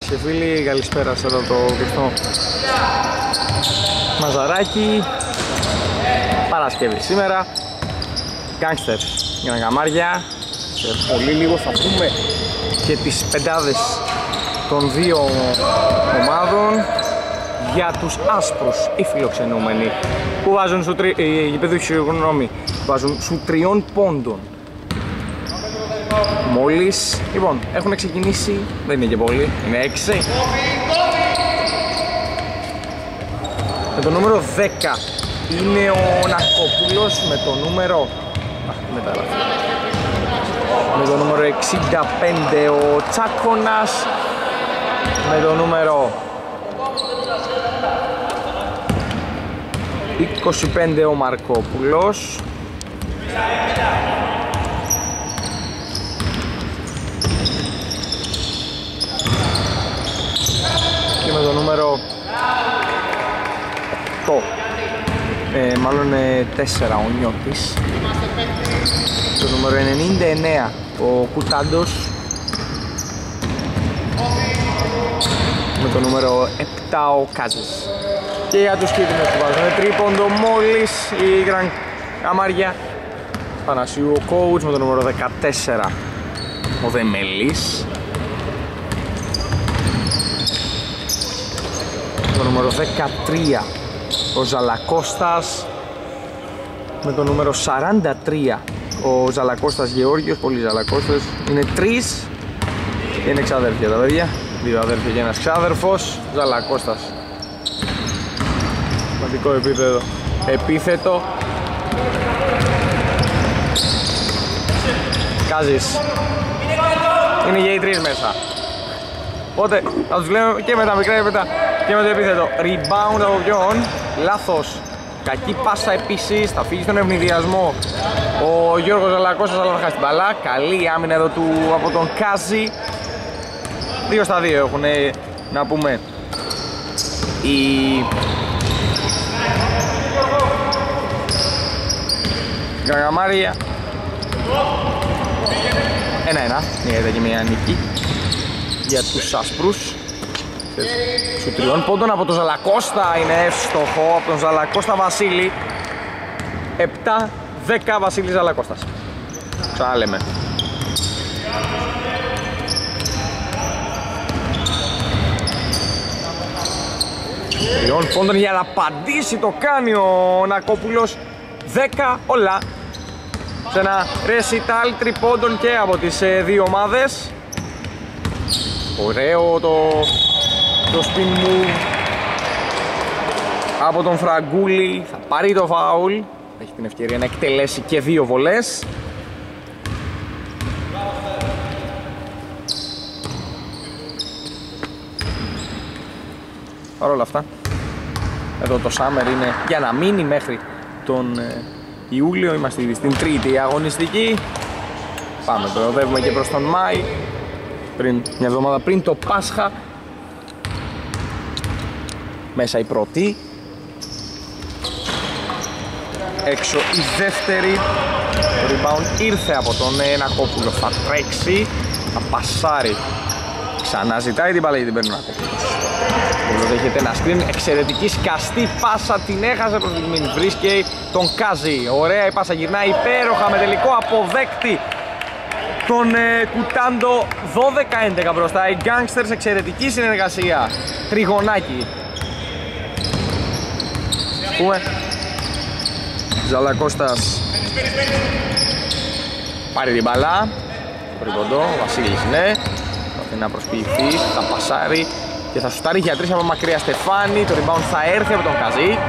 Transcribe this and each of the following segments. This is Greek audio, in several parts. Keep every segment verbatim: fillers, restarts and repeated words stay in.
Και φίλοι, καλησπέρα σε εδώ το κρυφτό μαζαράκι. Παρασκευή σήμερα. Gangsters για να καμάρια. Σε πολύ λίγο θα πούμε και τις πεντάδες των δύο ομάδων. Για τους άσπρους, οι φιλοξενούμενοι που βάζουν σου τρι... οι γηπεδούχοι, συγγνώμη, βάζουν σου τριών πόντων. Μόλις, λοιπόν, έχουν ξεκινήσει, δεν είναι και πολύ, είναι έξι. Με το νούμερο δέκα είναι ο Νακόπουλος, με το νούμερο... Α, μεταγραφή. Με το νούμερο εξήντα πέντε ο Τσάκωνας, με το νούμερο είκοσι πέντε ο Μαρκόπουλος, και με το νούμερο οκτώ, ε, μάλλον ε, τέσσερα ο Νιώτης, το νούμερο ενενήντα εννέα ο Κουτάντος, με το νούμερο επτά ο Κάζης. Και για τους κίτρινους που βάζουν τρίποντο μόλις η Γκραν Καμάρια. Πανασίου ο coach, με το νούμερο δεκατέσσερα ο Δεμελής, με το νούμερο δεκατρία ο Ζαλακώστας, με το νούμερο σαράντα τρία ο Ζαλακώστας Γεώργιος. Πολλοί Ζαλακώστες, είναι τρεις και είναι ξάδερφια τα παιδιά, δύο αδέρφια και ένας ξάδερφος. Ζαλακώστας, σημαντικό επίθετο, επίθετο. Κάζης, είναι και οι τρεις μέσα, οπότε θα τους βλέπουμε και με τα μικρά έπαιτα και με το επίθετο. Rebound από ποιον? Λάθος, κακή πάσα επίσης, θα φύγει στον ευνηδιασμό ο Γιώργος Ζαλακώστας, αλλά θα χάσει την μπαλά. Καλή άμυνα εδώ του, από τον Κάζη. Δύο στα δύο έχουν, να πούμε, η Γαγαμάρια. Ένα-ένα, είδα και μια νίκη για τους άσπρους. Σου τριών πόντων από τον Ζαλακώστα, είναι εύστοχο από τον Ζαλακώστα Βασίλη. επτά δέκα Βασίλης Ζαλακώστας. Ξαναλέμε. Τριών πόντων για να απαντήσει, το κάνει ο Νακόπουλος. δέκα όλα σε ένα ρεσιτάλ τριπώντων και από τις ε, δύο ομάδες. Ωραίο το, το spin move από τον Φραγκούλη. Θα πάρει το φάουλ, έχει την ευκαιρία να εκτελέσει και δύο βολές. Παρ' όλα αυτά, εδώ το Summer είναι για να μείνει μέχρι τον ε, Ιούλιο. Είμαστε ήδη στην τρίτη αγωνιστική. Πάμε, προοδεύουμε και προς τον Μάη, πριν, μια εβδομάδα πριν το Πάσχα. Μέσα η πρώτη, έξω η δεύτερη. Το rebound ήρθε από τον ε, Νακόπουλο, θα τρέξει, θα πασάρει. Ξανά ζητάει την μπάλα, γιατί την παίρνει ο Νακόπουλος. Δέχεται ένα screen, εξαιρετική σκαστή πάσα, την έχασε προς την μήνυ. Βρίσκει τον Κάζη, ωραία η πάσα, γυρνάει υπέροχα με τελικό αποδέκτη τον ε, Κουτάντο. Δώδεκα έντεκα μπροστά οι Gangsters, εξαιρετική συνεργασία. Τριγωνάκι. Πούμε Ζαλακώστας πάρει την μπαλά, τρίποντο, ο Βασίλης είναι, θα να προσποιηθεί, θα πασάρει και θα σουτάρει για τρεις από μακριά Στεφάνη. Το rebound θα έρθει από τον Καζή.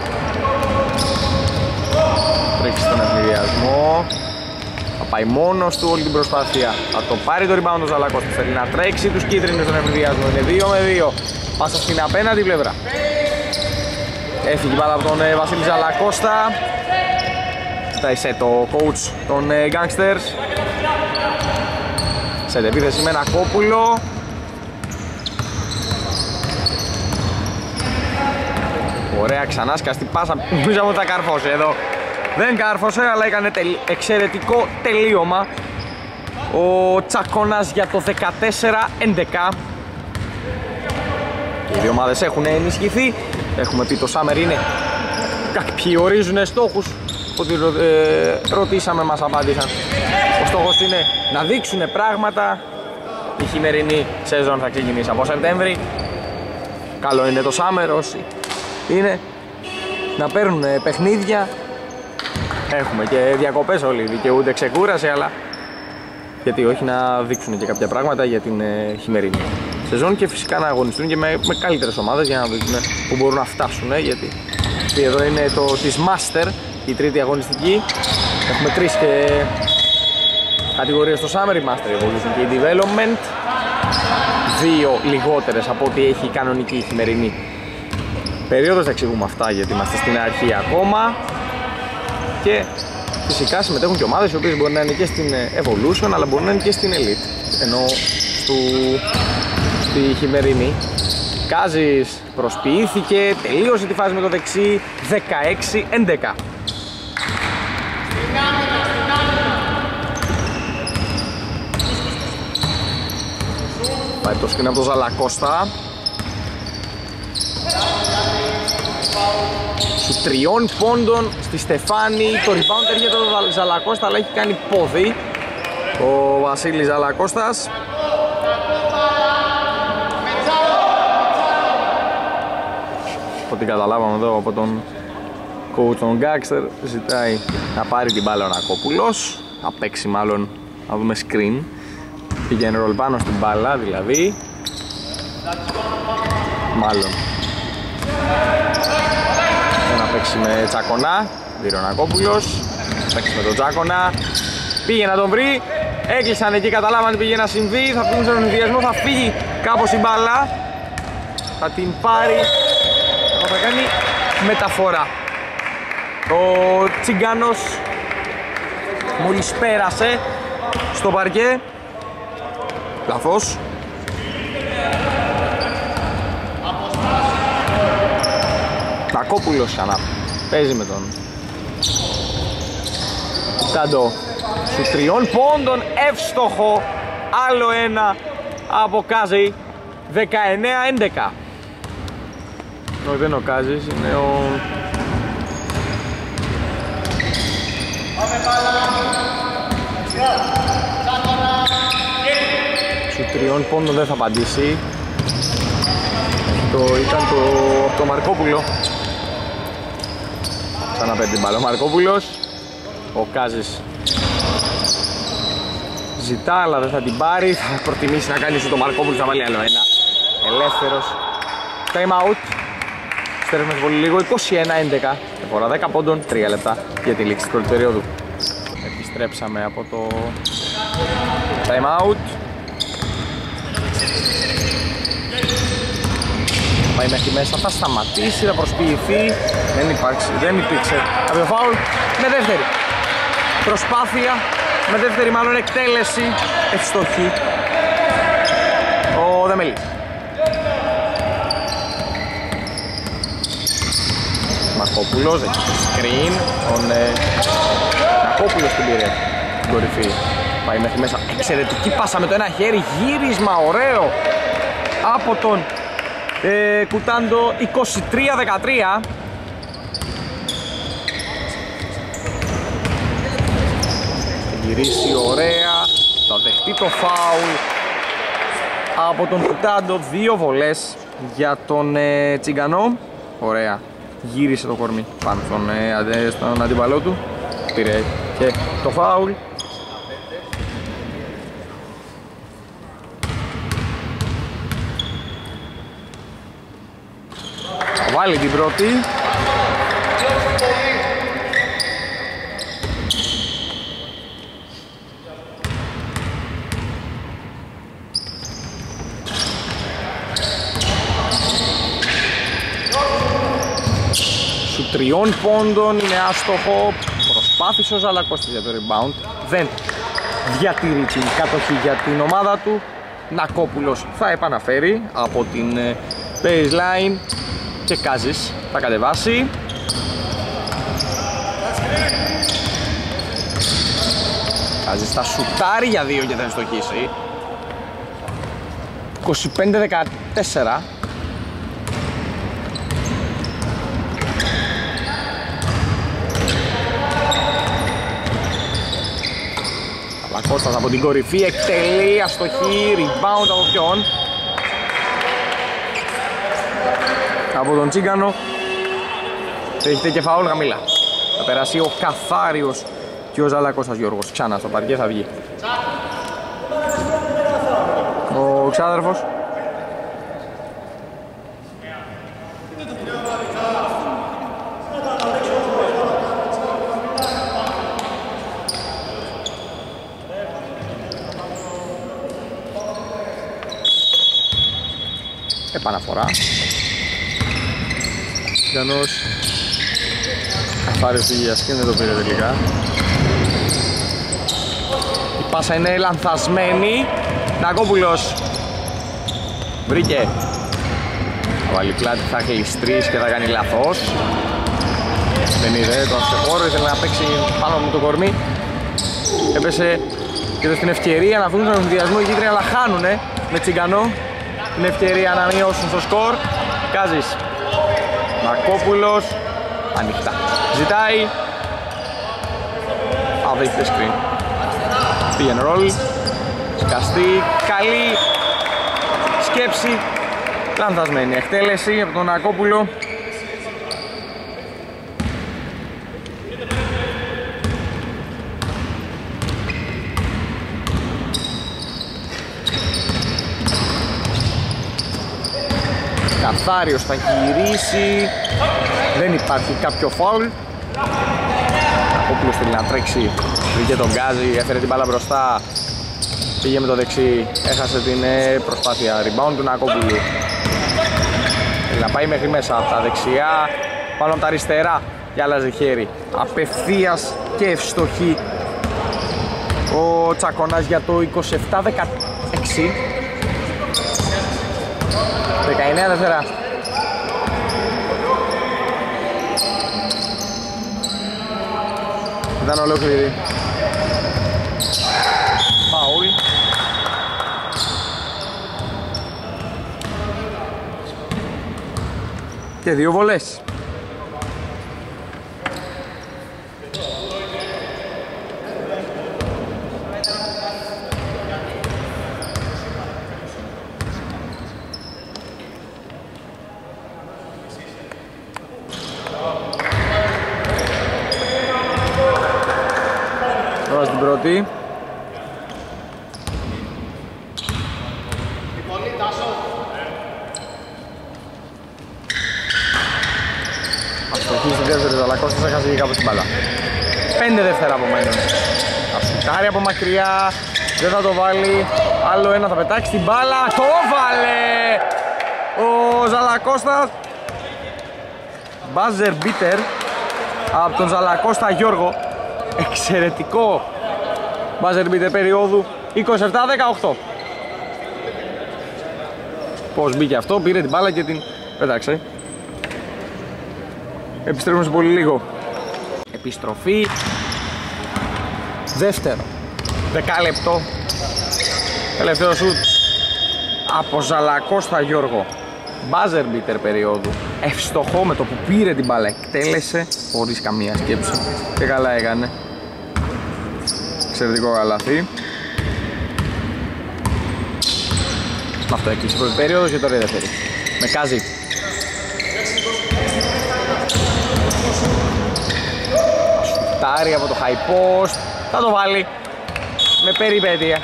Τρέξει στον ευνηδιασμό, θα πάει μόνος του όλη την προσπάθεια. Θα το πάρει το rebound ο Ζαλακώστας, θέλει να τρέξει τους κίτρινους στον ευνηδιασμό. Είναι δύο με δύο, πάσα στην απέναντι πλευρά. Έφυγε μπάλα από τον ε, Βασίλη Ζαλακώστα. Ζητάει σε το coach των ε, Gangsters. Σε επίθεση με Νακόπουλο. Ωραία, ξανά σκαστή πάσα. Νομίζαμε ότι θα καρφώσει εδώ. Δεν κάρφωσε, αλλά έκανε τελ... εξαιρετικό τελείωμα ο Τσακώνας για το δεκατέσσερα έντεκα. Οι δύο ομάδες έχουν ενισχυθεί. Έχουμε πει το Summer είναι κάποιοι ορίζουν στόχους. Ότι ε, ρωτήσαμε, μας απάντησαν. Ο στόχος είναι να δείξουν πράγματα. Η χειμερινή σεζόν θα ξεκινήσει από Σεπτέμβρη. Καλό είναι το Summer όσοι είναι να παίρνουν παιχνίδια. Έχουμε και διακοπές, όλοι δικαιούνται ξεκούραση, αλλά γιατί όχι να δείξουν και κάποια πράγματα για την ε, χειμερινή σεζόν και φυσικά να αγωνιστούν και με, με καλύτερες ομάδες για να δείξουν που μπορούν να φτάσουν, γιατί εδώ είναι το της Master, η τρίτη αγωνιστική. Έχουμε τρεις και κατηγορίες στο Summer, η Master, η Evolution και η Development. Δύο λιγότερες από ό,τι έχει η κανονική η χειμερινή περίοδος. Θα εξηγούμε αυτά γιατί είμαστε στην αρχή ακόμα. Και φυσικά συμμετέχουν και ομάδες οι οποίες μπορεί να είναι και στην Evolution αλλά μπορεί να είναι και στην Elite. Ενώ στο, στη χειμερινή Κάζης προσποιήθηκε, τελείωσε τη φάση με το δεξί, δεκαέξι έντεκα. Πάει το σκηνή από τον Ζαλακώστα. Σου τριών πόντων στη Στεφάνη. Το rebound έρχεται το Ζαλακώστα, αλλά έχει κάνει πόδι ο Βασίλης Ζαλακώστας. Ό,τι καταλάβαμε εδώ από τον coach τον Γκάξτερ, ζητάει να πάρει την μπάλα ο Νακόπουλος. Να παίξει μάλλον, να δούμε screen. Πήγαινε ρολ πάνω στην μπάλα δηλαδή. Μάλλον να παίξει με Τσάκονα. Πήρε ο Νακόπουλος. Παίξει με τον Τσάκονα. Πήγε να τον βρει. Έκλεισαν εκεί, καταλάβανε πήγε να συμβεί. Θα φύγουν στον ενδιασμό, θα φύγει κάπως η μπάλα. Θα την πάρει. Θα κάνει μεταφορά. Ο Τσιγκάνος μόλις πέρασε στο παρκέ. Λάθος. Νακόπουλος ξανά παίζει με τον Τάντο. Σου τριών πόντων εύστοχο. Άλλο ένα από Κάζη. δεκαεννέα έντεκα. Όχι, δεν είναι ο Κάζης, είναι ο... Σου τριών πόντων δεν θα απαντήσει. Το ήταν το, το Μαρκόπουλο. Ξαναπαίρνει την μπάλα ο Μαρκόπουλος. Ο Κάζης ζητά αλλά δεν θα την πάρει. Θα προτιμήσει να κάνει σου το Μαρκόπουλο, θα βάλει άλλο ένα. Ελεύθερος. Time out. Στερεύουμε πολύ λίγο. είκοσι ένα έντεκα. Εφορά δέκα πόντων, τρία λεπτά για τη λήξη της πρώτης περίοδου. Επιστρέψαμε από το time out. Πάει μέχρι μέσα, θα σταματήσει, θα προσποιηθεί. Δεν υπάρξει, δεν υπήρξε κάποιο φάουλ. Με δεύτερη προσπάθεια, με δεύτερη μάλλον εκτέλεση, ευστοχή ο Δεμελής. Μαρκόπουλος, έχει το screen, τον ε, Μαρκόπουλος την πήρε την κορυφή. Πάει μέχρι μέσα, εξαιρετική πάσα με το ένα χέρι, γύρισμα ωραίο από τον ε, Κουτάντο. Είκοσι τρία δεκατρία. Θα γυρίσει ωραία, θα δεχτεί το φάουλ από τον Κουτάντο. Δύο βολές για τον ε, Τσιγκανό. Ωραία, γύρισε το κορμί πάνω στον, ε, στον αντίπαλό του. Πήρε και το φάουλ. Θα βάλει την πρώτη. Σου τριών πόντων είναι άστοχο. Προσπάθησε ο Ζαλακώστας για το rebound. Δεν διατηρεί την κατοχή για την ομάδα του. Νακόπουλος θα επαναφέρει από την baseline και Κάζης θα κατεβάσει. Κάζης θα σουτάρει για δύο και θα στοχίσει. είκοσι πέντε δεκατέσσερα. Λακώστας από την κορυφή, εκτελεί, αστοχή, rebound από ποιον? Από τον Τσίγκανο. Έχετε και φαούλ χαμηλά. Θα περάσει ο Καθάριος και ο Ζαλακώστας Γιώργος. Ξανά στο παρκέ θα βγει ο ξάδερφος. Επαναφορά. Γιάννος Καθάριος πήγε για σκηνή, δεν το πήρε τελικά. Η πάσα είναι λανθασμένη. Νακόπουλος βρήκε. Θα βάλει πλάτη, θα κλειστρήσει και θα κάνει λάθος. Δεν είδε τον ξεχώρο, ήθελε να παίξει πάνω με το κορμί. Έπεσε και εδώ στην ευκαιρία να βγουν στον ενδιασμό οι κίτρινοι, αλλά χάνουνε με Τσιγκανό την ευκαιρία να μειώσουν στο σκορ. Κάζης, Νακόπουλος, ανοιχτά. Ζητάει. Αδέχεται screen. Πήγαινε ρόλ. Σκαστή. Καλή σκέψη. Λανθασμένη εκτέλεση από τον Νακόπουλο. Καθάριος θα γυρίσει. Δεν υπάρχει κάποιο φάουλ. Νακόπουλος θέλει να τρέξει. Βρήκε τον Γκάζι, έφερε την μπάλα μπροστά. Πήγε με το δεξί, έχασε την προσπάθεια. Rebound του Νακόπουλου. Θέλει να πάει μέχρι μέσα από τα δεξιά, πάνω από τα αριστερά και άλλαζε χέρι. Απευθείας και ευστοχή ο Τσακωνάς για το είκοσι επτά δεκαέξι. δεκαεννέα δεύτερα. Ήταν ολόκληρη. Φάουλ. Και δύο βολές. Τώρα στην πρώτη. Αστοχή στην δεύτερη, αλλά Κώστας έχασε και κάπου την μπάλα. Πέντε δεύτερα απομένουν. Ασουτάρει από μακριά, δεν θα το βάλει. Άλλο ένα θα πετάξει την μπάλα. Το βάλε ο Ζαλακώστας. Buzzer beater από τον Ζαλακώστα Γιώργο. Εξαιρετικό buzzer beater περίοδου είκοσι επτά δεκαοκτώ. Πώς μπήκε αυτό, πήρε την μπάλα και την πέταξε. Επιστρέφουμε σε πολύ λίγο. Επιστροφή. Δεύτερο δεκάλεπτο. Τελευταίο σουτ από Ζαλακώστα Γιώργο. Buzzer beater περίοδου. Ευστοχό με το που πήρε την μπάλα. Εκτέλεσε χωρίς καμία σκέψη. Και καλά έκανε. Εξαιρετικό καλάθι. Με αυτό έκλεισε η πρώτη περίοδος και τώρα η δεύτερη. Με Κάζι. Ασουτάρει από το high post. Θα το βάλει με περιπέτεια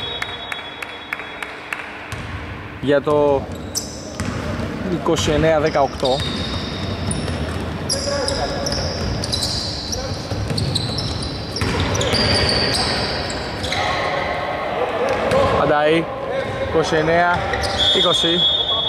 για το είκοσι εννέα δεκαοκτώ. Παντάει είκοσι εννέα είκοσι.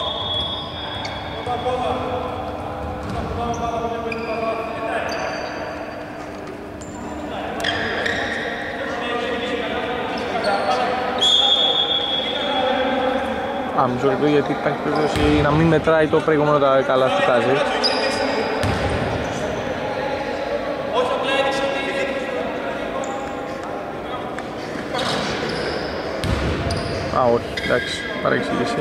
Α, μισό λεπτό, γιατί υπάρχει περίπτωση να μην μετράει το προηγούμενο τα καλά του Κάζι. Α, όχι, εντάξει, παρεξήγηση.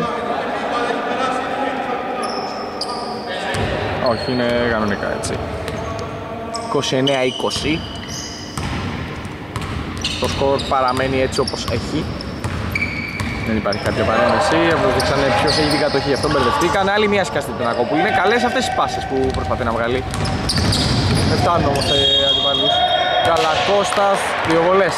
Όχι, είναι κανονικά έτσι. είκοσι εννέα είκοσι. το σκορ παραμένει έτσι όπως έχει. Δεν υπάρχει κάποια παρέμβαση, αποδείξανε ποιος έχει την κατοχή, αυτό μπερδευτήκαν. Άλλη μια σκαστή του Νακόπουλου. Είναι καλές αυτές οι πάσες που προσπαθεί να βγάλει. Δεν φτάνουν όμως σε αντιπαλούς. Καλακώστας, δύο βολές.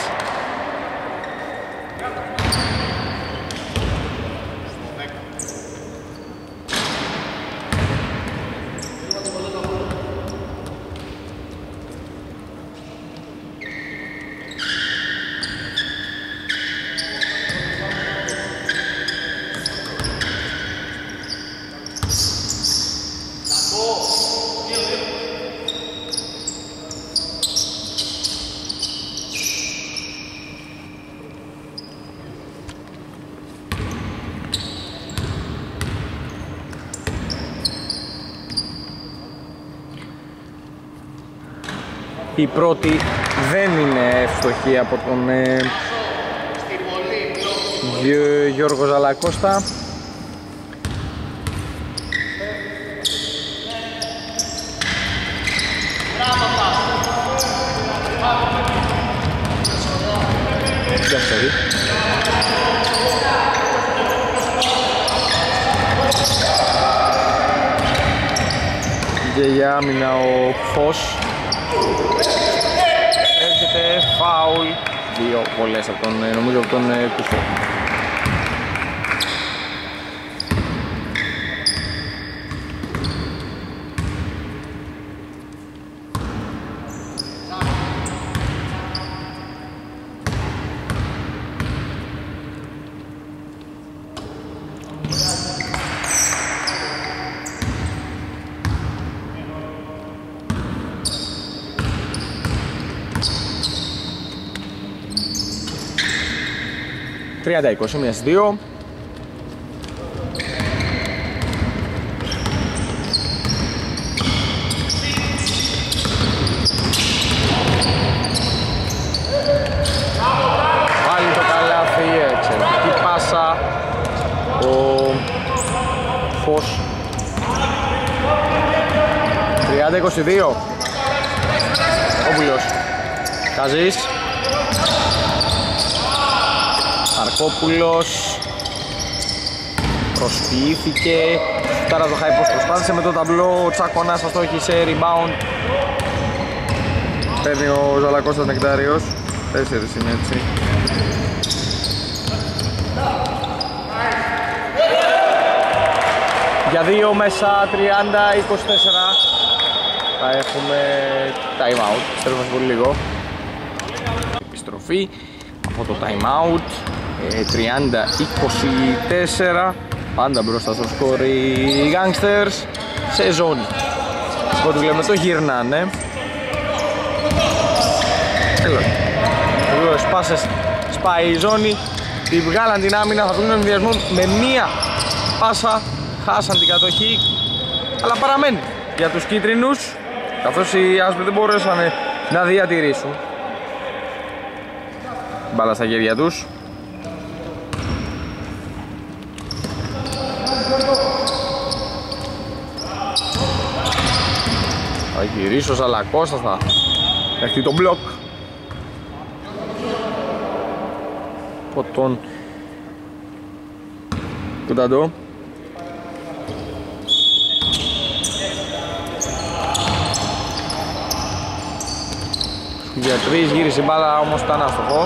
Η πρώτη δεν είναι ευστοχή από τον ε, Γιώργο Ζαλακώστα. Δεύτερη. Και για άμυνα ο Φως. Έρχεται φάουλ. Δύο βολές από τον, νομίζω από τον Κουσό. τριάντα είκοσι, μία στις δύο. Βάλει το καλάθι, εξαιρετική πάσα ο Φως. τριάντα είκοσι δύο. Ο Βουλιός Καζής. Αρκόπουλος προσποιήθηκε, τώρα το χάι πως προσπάθησε με το ταμπλό, ο Τσάκωνας αυτό έχει σε rebound. Παίρνει ο Ζαλακώστας Νεκτάριος, τέσσερις είναι έτσι. Για δύο μέσα, τριάντα είκοσι τέσσερα. Θα έχουμε time out, πιστεύουμε σε πολύ λίγο. Επιστροφή από το time out. τριάντα είκοσι τέσσερα, πάντα μπροστά στο σκορ οι Gangsters σε ζώνη. Οπότε βλέπουμε το γυρνάνε. Τέλος. Δύο σπάσες, σπάει η ζώνη, τη βγάλαν την άμυνα, θα βγουν ενδιασμό με μία πάσα, χάσαν την κατοχή, αλλά παραμένει για τους κίτρινους, καθώς οι άσπροι δεν μπορούσαν να διατηρήσουν. Μπάλα στα χέρια τους. Θα γυρίσει ο Ζαλακώστας, θα έρθει το μπλοκ από τον Κουταντό. Για τρεις γύρισε η μπάλα, όμως ήταν άστοχο.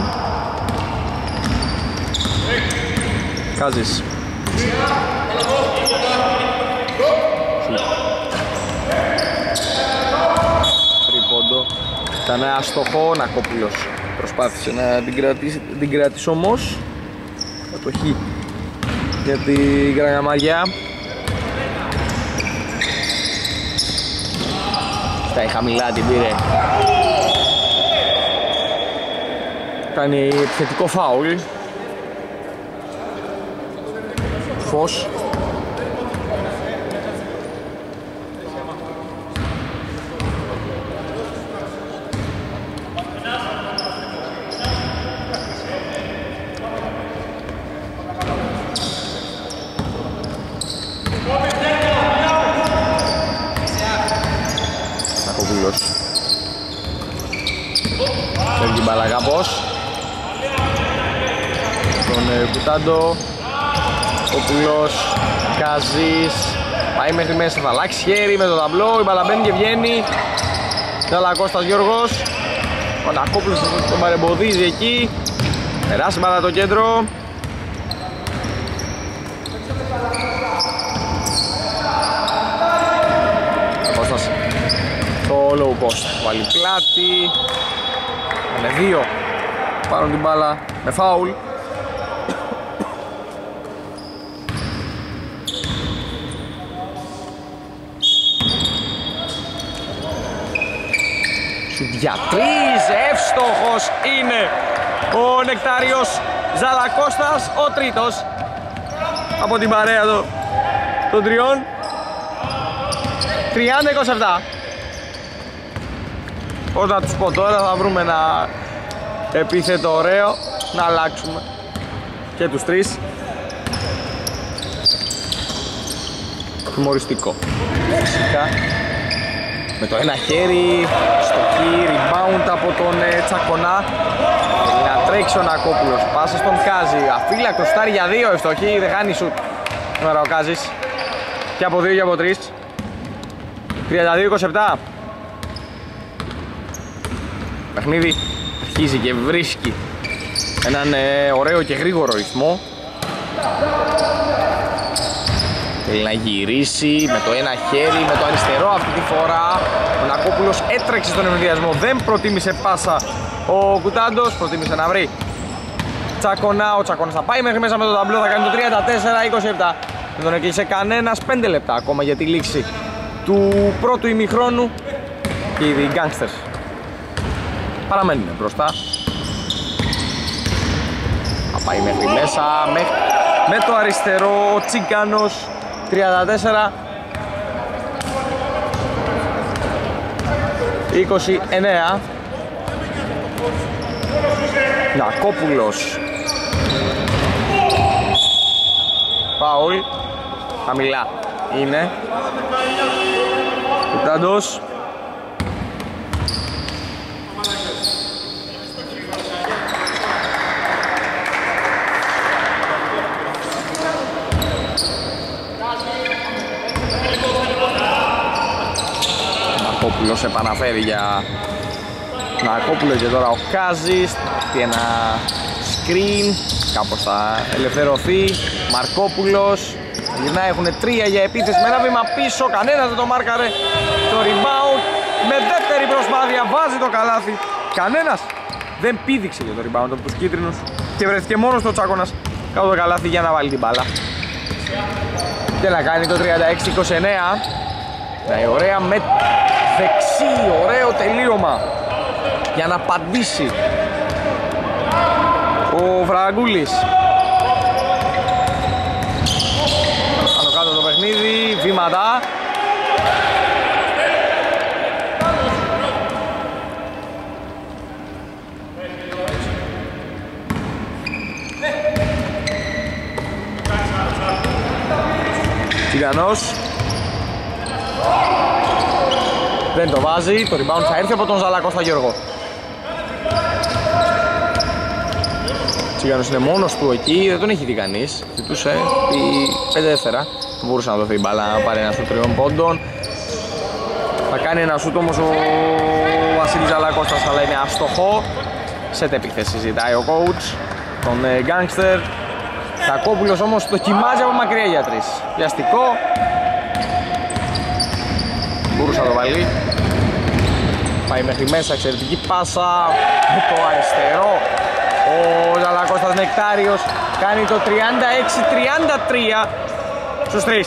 Κάζης. Τρίποντο. Ήταν άστοχο, Νακόπουλος προσπάθησε να την κρατήσει, την κρατήσει όμως. Κατοχή για την Γρανιαμαριά. Φτάει χαμηλά, την πήρε. Κάνει επιθετικό φάουλ. Φως. Νακόπουλος. Φεύγει μπάλα κάπως. Κουτάντο. Κόπουλος, Κάζης. Πάει μέχρι μέσα, θα αλλάξει χέρι με το ταμπλό. Η μπάλα μπαίνει και βγαίνει. Ζαλακώστας Γιώργος. Ο Νακόπουλος τον παρεμποδίζει εκεί. Περάσει μπάλα το κέντρο. Κώστας το low post. Βάλει πλάτη. Με δύο πάρουν την μπάλα με φάουλ. Για τρεις, εύστοχος είναι ο Νεκτάριος Ζαλακώστας, ο τρίτος από την παρέα του των τριών. τριάντα είκοσι επτά. Πώς να τους πω τώρα, θα βρούμε ένα επίθετο ωραίο να αλλάξουμε και τους τρεις. Χιουμοριστικό φυσικά. Με το ένα χέρι, στοχή, rebound από τον ε, Τσακονά. Να τρέξει ο Νακόπουλος, πάσα στον Κάζη. Αφύλακτος, στάρει για δύο, ευστοχή, δεν χάνει σουτ. Τώρα ο Κάζης. Και από δύο και από τρεις. τριάντα δύο είκοσι επτά. Παιχνίδι αρχίζει και βρίσκει έναν ε, ωραίο και γρήγορο ρυθμό. Θέλει να γυρίσει με το ένα χέρι, με το αριστερό αυτή τη φορά. Ο Νακόπουλος έτρεξε στον εμβιασμό, δεν προτίμησε πάσα ο Κουτάντος, προτίμησε να βρει Τσακονά. Ο Τσακονάς θα πάει μέχρι μέσα με το ταμπλό, θα κάνει το τριάντα τέσσερα είκοσι επτά. Δεν τον έκλεισε κανένας, πέντε λεπτά ακόμα για τη λήξη του πρώτου ημιχρόνου. Και οι Gangsters παραμένουν μπροστά. Θα πάει μέχρι μέσα, μέχρι... με το αριστερό ο Τσίγκανος. τριάντα τέσσερα είκοσι εννέα. Νακόπουλος. Φάουλ. Χαμηλά είναι. Κουτάντος. Νακόπουλος επαναφέρει για Νακόπουλο και τώρα ο Κάζης. Τι ένα screen, κάπως θα ελευθερωθεί. Μαρκόπουλος γυρνάει, έχουν τρία για επίθεση με ένα βήμα πίσω, κανένας δεν το μάρκαρε. Το rebound με δεύτερη προσπάθεια βάζει το καλάθι. Κανένας δεν πήδηξε για το rebound από τους κίτρινους και βρέθηκε μόνος το Τσάκωνας κάτω το καλάθι για να βάλει την μπάλα και να κάνει το τριάντα έξι είκοσι εννέα. Ναι, ωραία με δεξί, ωραίο τελείωμα για να απαντήσει ο Φραγκούλης. Πάνω κάτω το παιχνίδι, βήματα. Τσιγανός δεν το βάζει, το rebound θα έρθει από τον Ζαλακώστα Γιώργο. Τσιγανός είναι μόνος του εκεί, δεν τον έχει δει κανείς. Ζητούσε πέντε δεύτερα, μπορούσε να δοθεί η μπάλα να πάρει ένα στο τριών πόντων. Θα κάνει ένα σούτ όμως ο Βασίλης Ζαλακώστας, αλλά είναι αστοχό. Σε επίθεση ζητάει ο coach, τον Gangster. Κακόπουλος όμως το κοιμάζει από μακριά για τρεις. Πιαστικό. Μπορούσε να το βάλει. Πάει μέχρι μέσα, εξαιρετική πάσα με το αριστερό. Ο Ζαλακώστας Νεκτάριος κάνει το τριάντα έξι τριάντα τρία στους τρεις.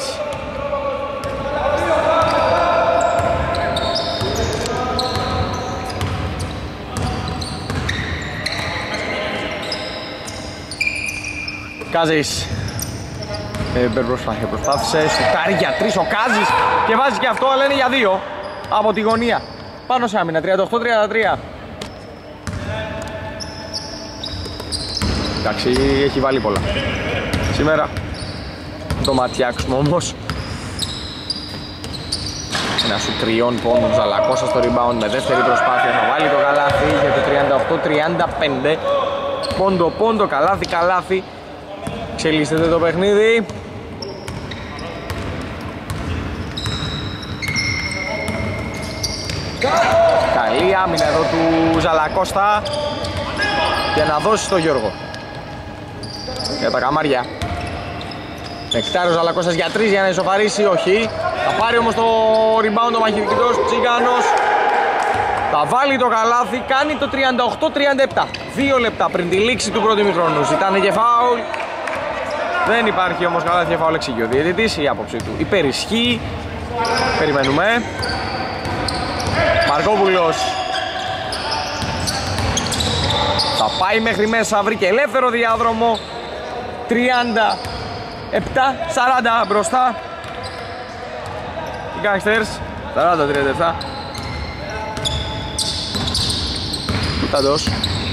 Κάζης προσπάθησε, σουτάρει για τρεις ο Κάζης και βάζει και αυτό, αλλά είναι για δύο από τη γωνία. Πάνω σε άμυνα, τριάντα οκτώ τριάντα τρία. Εντάξει, έχει βάλει πολλά σήμερα. Το ματιάξουμε όμως. Ένα σου τριών πόντων Ζαλακώστας στο rebound με δεύτερη προσπάθεια θα βάλει το καλάθι για το τριάντα οκτώ τριάντα πέντε. Πόντο πόντο, καλάθι καλάθι Εξελίσσεται το παιχνίδι. Καλή άμυνα εδώ του Ζαλακώστα για να δώσει στο Γιώργο. Για τα καμάρια. Νεκτάριος Ζαλακώστας για τρεις για να ισοφαρίσει, όχι. Θα πάρει όμως το rebound ο μαχητικός Τσίγκανος. Θα βάλει το καλάθι, κάνει το τριάντα οκτώ τριάντα επτά. Δύο λεπτά πριν τη λήξη του πρώτου ημιχρόνου. Ζητάνε και φάουλ. Δεν υπάρχει όμως καλάθι και φάουλ, εξηγεί ο διαιτητής. Η άποψη του υπερισχύει. Περιμένουμε. Μαρκόπουλος θα πάει μέχρι μέσα, βρήκε ελεύθερο διάδρομο. Τριάντα επτά σαράντα μπροστά οι Gangsters. Σαράντα τριάντα επτά. Τούταντος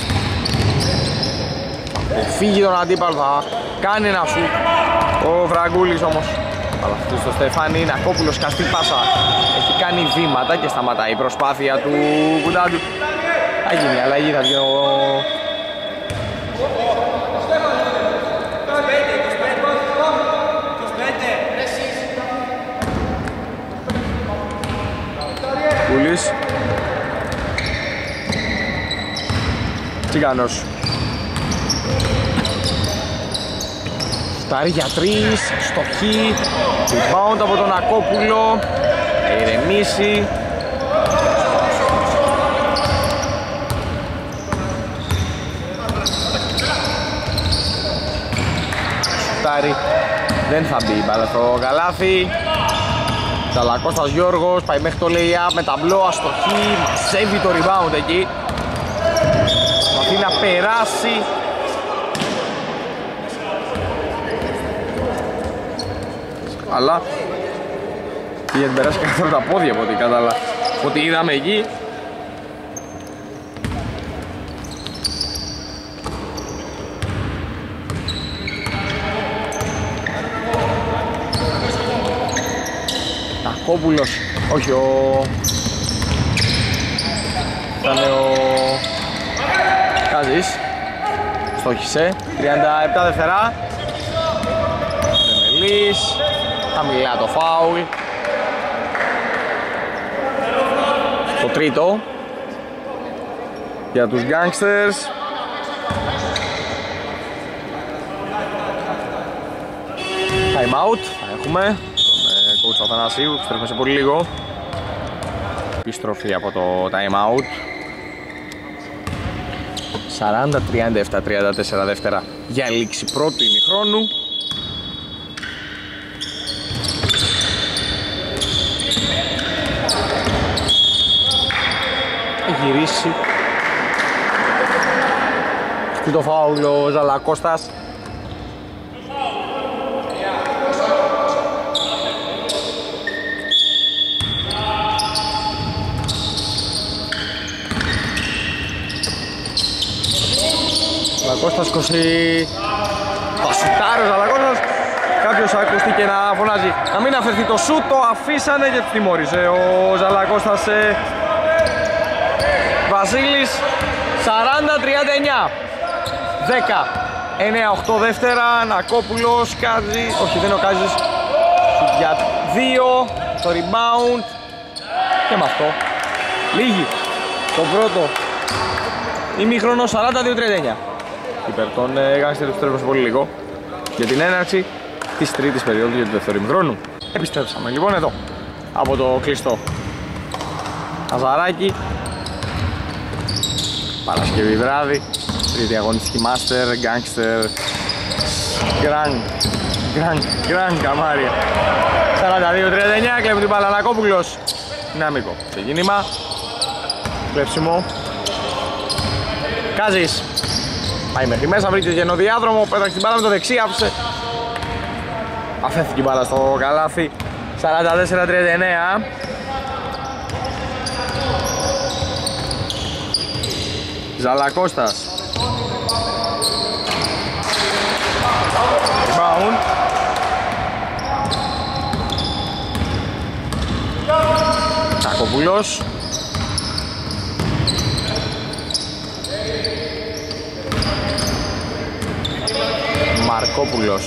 φύγει τον αντίπαλο, θα κάνει ένα σου. Ο Βραγκούλης όμως αλλά στο Στεφάνι. Νακόπουλος καστή πάσα, έχει κάνει βήματα και σταματάει η προσπάθεια του Κουντάντου. Θα γίνει αλλαγή, θα βγει ο... Κούλης. Τσιγκάνος. Φτάρει για τρεις, στοχή, rebound από τον Ακόπουλο, θα ηρεμήσει. Φτάρει, δεν θα μπει η μπάλα στο καλάθι. Ζαλακώστας Γιώργος, πάει μέχρι το lay-up με ταμπλό, αστοχή, μαζεύει το rebound εκεί. Προσπαθεί να περάσει. Αλλά πήγε την περάσει καθόλου τα πόδια από ό,τι κατάλαβα, ό,τι είδαμε εκεί. Νακόπουλος, όχι ο... ήταν ο... Κάζης. Στόχισε, τριάντα επτά δευτερά. Δεμελής. Χαμηλά το φάουλ. Το τρίτο για τους Gangsters. Time out θα έχουμε τον coach Αθανασίου, επιστρέφουμε σε πολύ λίγο. Επιστροφή από το time out. Σαράντα τριάντα επτά τριάντα τέσσερα δεύτερα για λήξη πρώτου ημιχρόνου. Γυρίσει και το φάουλ ο Ζαλακώστας. Ζαλακώστας είκοσι. Θα σουτάρει ο Ζαλακώστας. Κάποιος ακούστηκε να φωνάζει να μην αφαιρθεί το σουτ, το αφήσανε και τιμώρησε ο Ζαλακώστας. Βασίλης. Σαράντα τριάντα εννιά. δέκα εννέα οκτώ δεύτερα. Νακόπουλος, Κάζης, όχι δεν είναι ο Κάζης, για δύο, το rebound και με αυτό λίγη το πρώτο ημίχρονο. Σαράντα δύο τριάντα εννιά υπέρ των Gangsters του τρέχουν πολύ λίγο για την έναρξη της τρίτης περίοδου για το δεύτερο ημίχρονο. Επιστρέψαμε λοιπόν εδώ από το κλειστό Αζαράκι. Παρασκευή βράδυ, τρίτη αγωνιστική Master, Gangster, Grand, Grand, Grand καμάρια. Σαράντα δύο τριάντα εννιά, κλέβει την μπάλα Νακόπουλος. Δυναμικό ξεκίνημα. Κλέψιμο. Κάζης. Πάει μέχρι μέσα, βρήκε γενοδιάδρομο, πέταξε την μπάλα με το δεξί, άφησε. Αφέθηκε η μπάλα στο καλάθι. Σαράντα τέσσερα τριάντα εννέα. Ζαλακώστας. Rebound. Νακόπουλος. Μαρκόπουλος.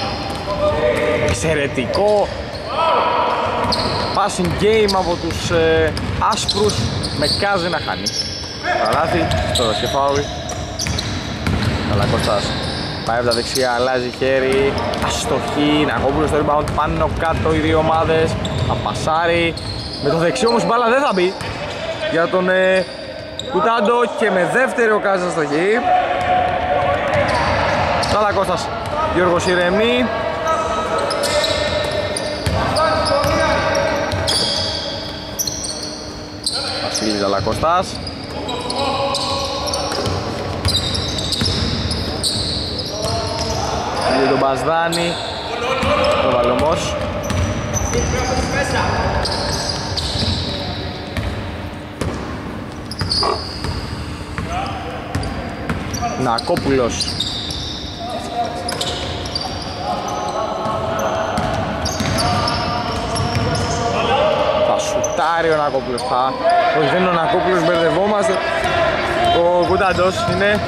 Εξαιρετικό passing game από τους ε, άσπρους, με Κάζι να χάνει. Καλάθι, τώρα και φάουλ. Καλακώστας πάει από τα δεξιά, αλλάζει χέρι, αστοχή, Νακόπουλος στο rebound, πάνω κάτω οι δύο ομάδες. Θα πασάρει, με το δεξί όμως η μπάλα δεν θα μπει για τον ε, Κουτάντο και με δεύτερη ο Κάζης αστοχή. Καλακώστας, Γιώργος ηρεμεί. Βασίλης Καλακώστας. Για τον Μπασδάνη, το Βαλωμός. Νακόπουλος. Θα σουτάρει ο Νακόπουλος. Θα... Όχι, δεν είναι ο Νακόπουλος, μπερδευόμαστε. Ο Κουτάντος είναι...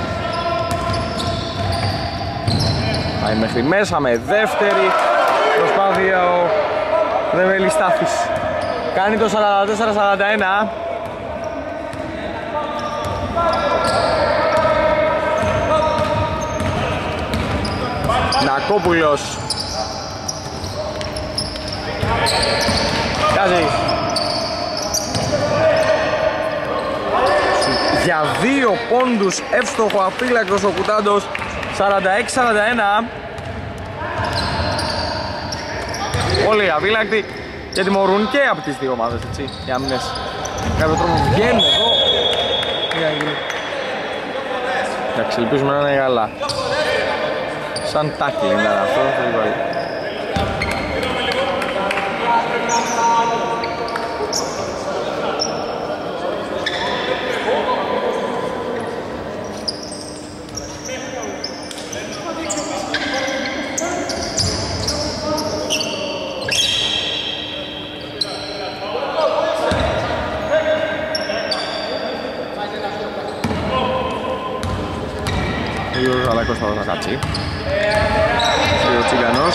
Πάει μέχρι μέσα με δεύτερη προσπάθεια ο Δεβέλης Στάθης. Κάνει το σαράντα τέσσερα σαράντα ένα. Νακόπουλος. Κάζει. Για δύο πόντους εύστοχο αφύλακτος ο Κουτάντος. σαράντα έξι σαράντα ένα. Όλοι αφύλακτοι και τιμωρούν και από τις δύο ομάδες, έτσι, οι άμυνες. Κάποιο τρόπο βγαίνουν εδώ. Εντάξει, ελπίζουμε να είναι καλά. Σαν τάκλινγκ ήταν αυτό, ο Αλέκος θα κάτσει. Ο Τσιγκανός.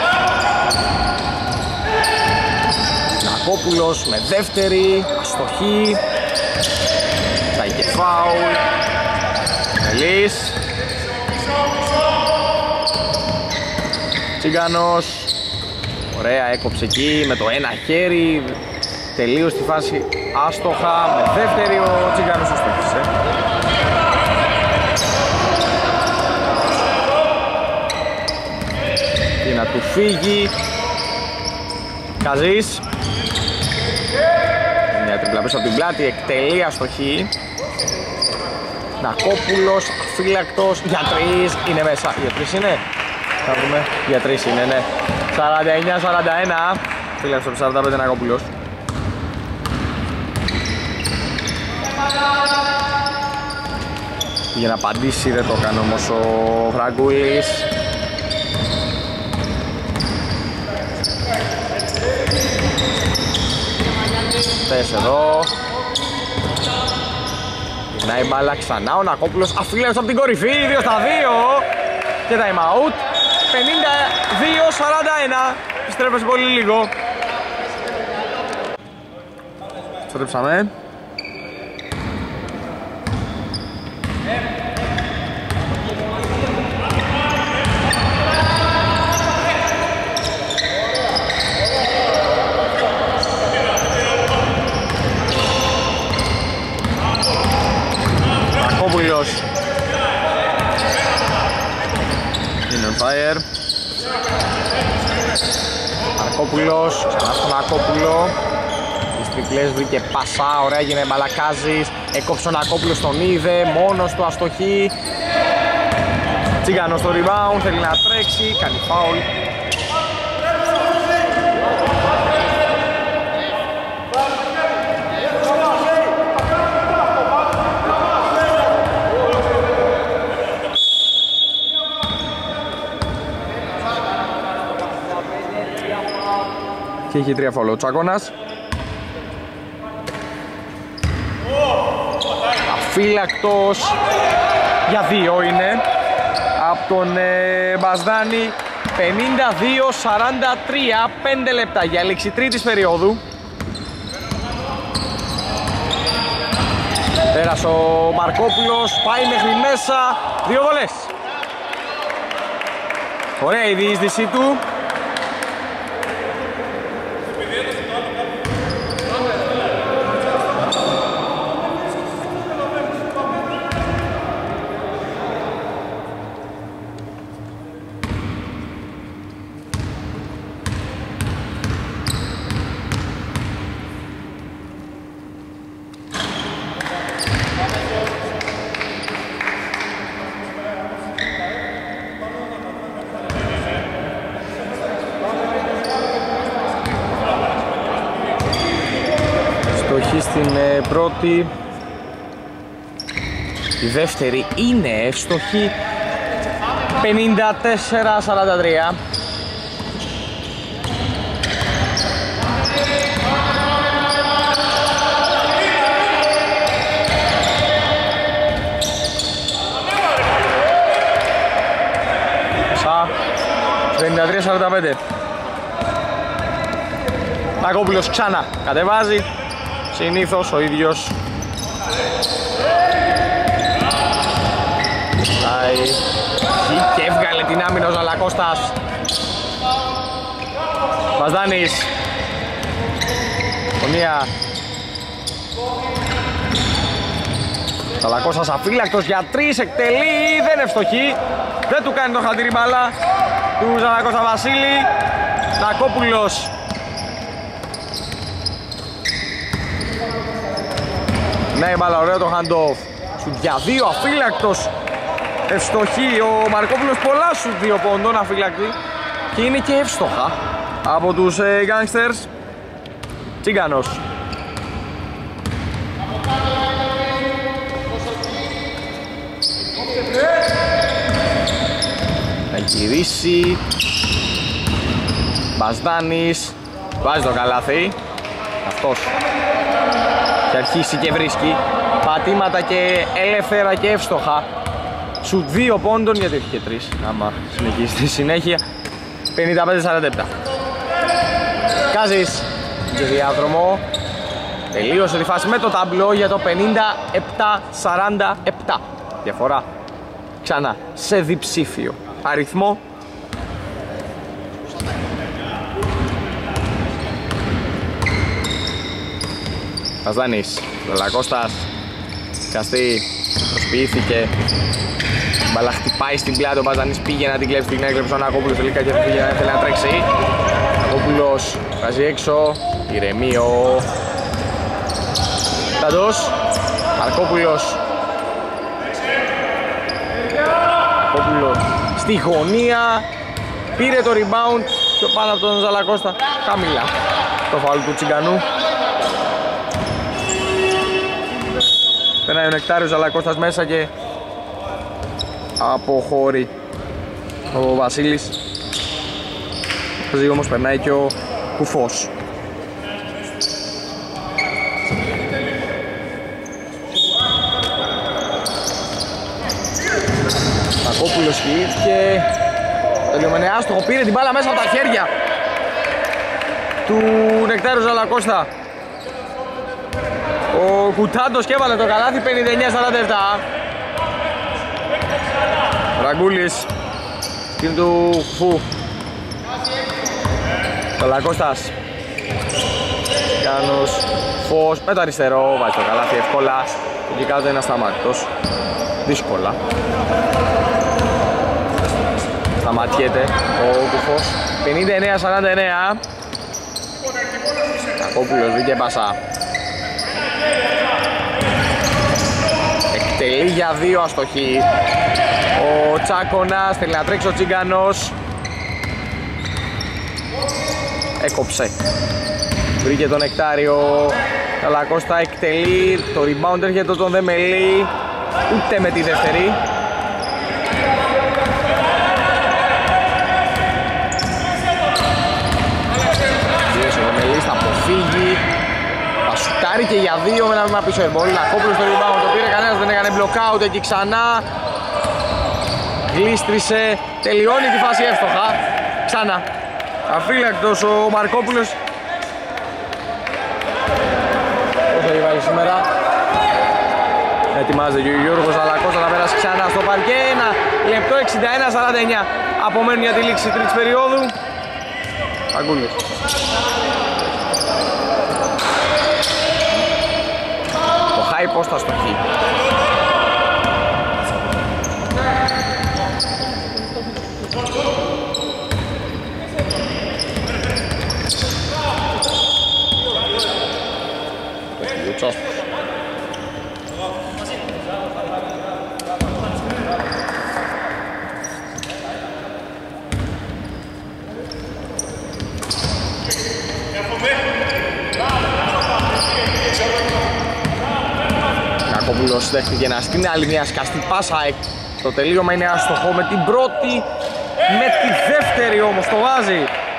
Νακόπουλος με δεύτερη, αστοχή. Θα είχε φάουλ. Μελής. Τσιγκανός. Ωραία, έκοψε εκεί με το ένα χέρι. Τελείως στη φάση άστοχα. Με δεύτερη ο Τσιγκανός αστόχησε. Να του φύγει. Καζής. Μια τριπλά πίσω από την πλάτη, εκτελεί αστοχή. Νακόπουλος, αφύλακτος, για τρεις, είναι μέσα. Για τρεις είναι. Θα δούμε. Για τρεις είναι, ναι. σαράντα εννιά σαράντα ένα. Αφύλακτος από σαράντα πέντε Νακόπουλος. Για να απαντήσει δεν το έκανε όμως ο Φραγκούλης. Θες εδώ. Γυρνάει η μπάλα ξανά ο Νακόπουλος, αφύλακτος από την κορυφή, δύο στα δύο. Και time out. πενήντα δύο σαράντα ένα. Επιστρέφει πολύ λίγο. Στρέψαμε. Είναι on fire. Αρκόπουλος, ξανά στον Αρκόπουλο. Τις τριπλές βρήκε πασά, ωραία, έγινε Μπαλακάζης. Έκοψε τον Αρκόπουλο, τον είδε, μόνος του αστοχή. Τσίγκανος στο rebound, θέλει να τρέξει, κάνει foul. Και έχει τρία φόλο ο Τσάκωνας. Αφύλακτος. Για δύο είναι από τον ε, Μπασδάνη. πενήντα δύο σαράντα τρία, πέντε λεπτά για λήξη τρίτης περίοδου. Πέρασε ο Μαρκόπουλος, πάει μέχρι μέσα, δύο βολές. Ωραία η διείσδυσή του. Στην πρώτη, η δεύτερη είναι εύστοχη, πενήντα τέσσερα σαράντα τρία. Σα πενήντα τρία σαράντα πέντε. Τακόπουλος ξανά κατεβάζει. Συνήθως ο ίδιος. Πάει και έβγαλε την άμυνα ο Ζαλακώστας. Μπασδάνης. Πονία. Ζαλακώστας αφύλακτος για τρεις, εκτελεί, δεν ευστοχεί. Δεν του κάνει το χατήρι μπάλα του Ζαλακώστα Βασίλη. Τακόπουλος. Ναι, μπάλα, ωραίο το hand-off. Σουτ για δύο, αφύλακτος. Ευστοχή, ο Μαρκόπουλος πολλά σουτ δύο πόντων, αφύλακτη. Και είναι και εύστοχα από τους ε, Gangsters. Τσίγκανος. Θα γυρίσει. Μπασδάνης. Βάζει το καλάθι. Αυτός. Και αρχίσει και βρίσκει πατήματα και ελεύθερα και εύστοχα. Σουτ δύο πόντων, γιατί έχει και τρεις άμα συνεχίσει στη συνέχεια. πενήντα πέντε σαράντα επτά. Κάζης και διάδρομο. Τελείωσε τη φάση με το ταμπλό για το πενήντα επτά σαράντα επτά. Διαφορά ξανά σε διψήφιο αριθμό. Μπασδάνης, Λαλακώστας, Καστή, προσποιήθηκε. Μπαλά χτυπάει στην πλάτη, ο Μπασδάνης πήγε να την κλέψει, την έκλεψε ο Νακόπουλος τελικά και πήγε να θέλει να τρέξει. Νακόπουλος βγάζει έξω, ηρεμεί ο Ταντός. Μαρκόπουλος. Μαρκόπουλος στη γωνία, πήρε το rebound πιο πάνω από τον Ζαλακώστα, χαμηλά το φάουλ του Τσιγκανού. Περνάει ο Νεκτάριος Ζαλακώστας μέσα και αποχωρεί ο Βασίλης. Όμως περνάει και ο Κουφός. Ακόπουλος χειήθηκε. Τελειωμένε άστοχο, πήρε την μπάλα μέσα από τα χέρια του Νεκτάριου Ζαλακώστα. Ο Κουτάντος και έβαλε το καλάθι, πενήντα εννιά σαράντα επτά. Ραγκούλης, την του Φου. Ζαλακώστας. Γιάννος, Φως, με το αριστερό, βάζει το καλάθι εύκολα. Εκεί κάτω είναι ασταμάτητος. Δύσκολα. Σταματιέται ο Κουφός. πενήντα εννιά σαράντα εννέα. Κακόπουλος βγήκε πάσα. Εκτελεί για δύο, αστοχή. Ο Τσάκωνας, θέλει να τρέξει ο Τσίγκανος. Έκοψε. Βρήκε τον Νεκτάριο. Καλακώστα εκτελεί. Το rebound έρχεται τον Δεμελή. Ούτε με τη δεύτερη. Ο Δεμελής θα αποφύγει. Θα σουτάρει και για δύο με ένα βήμα πίσω airball. Νακόπουλος στο rebound, το πήρε, κανένας δεν έκανε blockout εκεί ξανά. Γλίστρισε, τελειώνει τη φάση εύστοχα. Ξανά. Αφύλακτος ο Μαρκόπουλος. Πώς θα βάλει σήμερα. Ετοιμάζεται και ο Γιώργος Ζαλακός να πέρασε ξανά στο παρκέ. Ένα λεπτό εξήντα ένα σαράντα εννιά απομένουν για τη λήξη τρίτης περίοδου. Αγκούλης. Το high post θα στοχεί. Κακόπουλος δέχτηκε να στην άλλη μια σκαστή πάσα. Το τελείωμα είναι άστοχο με την πρώτη, με τη δεύτερη όμως το βάζει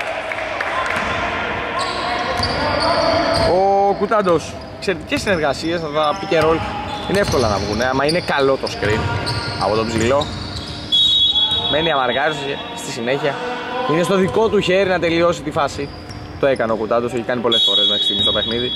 ο Κουτάντος. Εξαιρετικές συνεργασίες, θα τα πει και ρόλ. Είναι εύκολα να βγουν, άμα είναι καλό το screen από τον ψηλό. Μένει αμαργάριος στη συνέχεια. Είναι στο δικό του χέρι να τελειώσει τη φάση. Το έκανε ο Κουτάντος, έχει κάνει πολλές φορές μέχρι στιγμή στο παιχνίδι.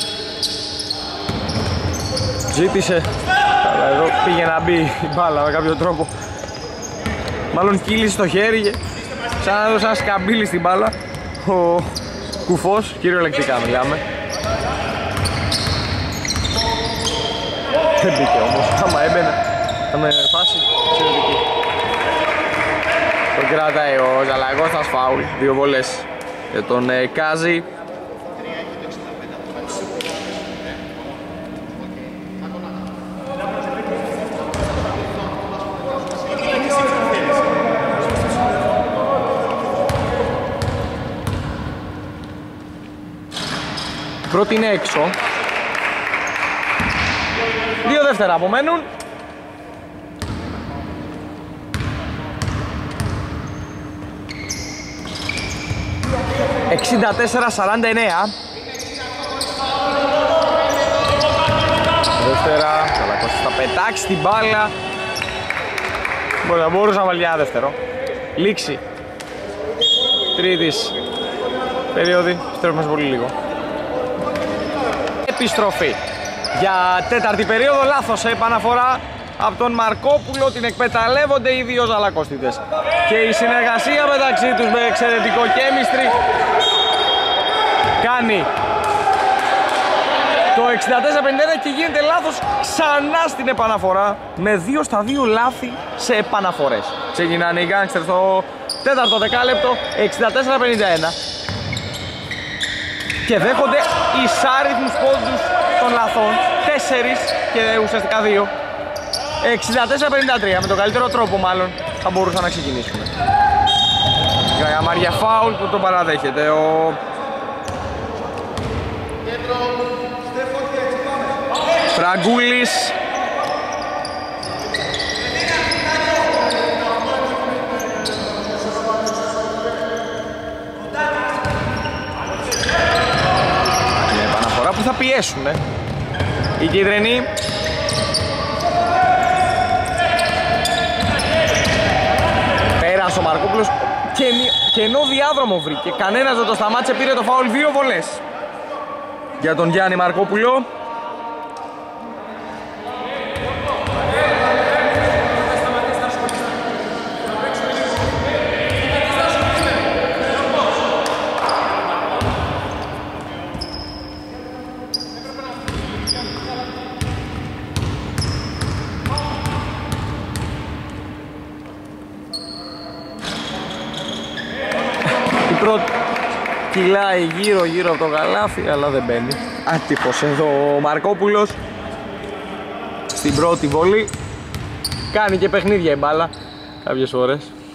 Ζήτησε, αλλά εδώ πήγε να μπει η μπάλα με κάποιο τρόπο. Μάλλον κύλησε στο χέρι και σαν να έδωσε ένα σκαμπίλι στην μπάλα ο Κουφός, κυριολεκτικά μιλάμε. Δεν μπήκε όμως, άμα έμπαινε θα με φάση εξαιρετική. Τον κράταει ο Ζαλαγώστας φάουλ, δύο βολές για τον ε, Κάζη. Πρώτη είναι έξω. Δύο δεύτερα απομένουν. εξήντα τέσσερα σαράντα εννέα. Δεύτερα, Καλακώσης θα πετάξει την μπάλα. Μπορεί να μπορούσε να βάλει ένα δεύτερο. Λήξη τρίτης περίοδη, στρέφουμε σε πολύ λίγο. Επιστροφή για τέταρτη περίοδο, λάθος επαναφορά από τον Μαρκόπουλο, την εκμεταλλεύονται οι δύο Ζαλακώστιδες και η συνεργασία μεταξύ τους με εξαιρετικό chemistry κάνει το εξήντα τέσσερα πενήντα ένα και γίνεται λάθος ξανά στην επαναφορά με δύο στα δύο λάθη σε επαναφορές. Ξεκινάνε οι γκάνγκστερ στο τέταρτο δεκάλεπτο, εξήντα τέσσερα πενήντα ένα και δέχονται ισάριθμους πόντους των λαθών, τέσσερις και ουσιαστικά δύο. εξήντα τέσσερα πενήντα τρία, με τον καλύτερο τρόπο μάλλον θα μπορούσαν να ξεκινήσουν. Γραμμάρια φάουλ που το παραδέχεται ο Φραγκούλης. Είναι επαναφορά που θα πιέσουν ε. οι κίτρινοι. Πέρασε ο Μαρκόπουλος και, και ενώ διάδρομο βρήκε, κανένας δεν το σταμάτησε, πήρε το φάουλ, δύο βολές για τον Γιάννη Μαρκόπουλο. Κυλάει γύρω γύρω από το καλάθι αλλά δεν μπαίνει. Άτυπος εδώ ο Μαρκόπουλος στην πρώτη βολή. Κάνει και παιχνίδια η μπάλα κάποιες φορές.